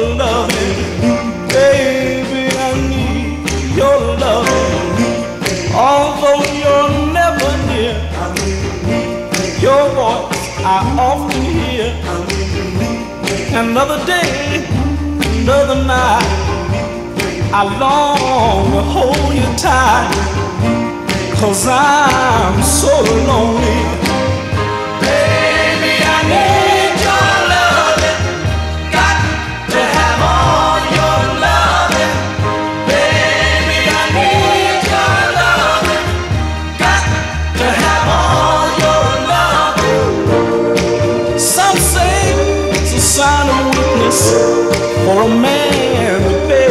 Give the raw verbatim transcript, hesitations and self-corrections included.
loving. Baby, I need your loving. Although you're never near, your voice I often hear. Another day, another night, I long to hold you tight, 'cause I'm so lonely. Baby, I need your loving. Got to have all your loving. Baby, I need your loving. Got to have all your loving. Some say it's a sign of weakness for a man to bear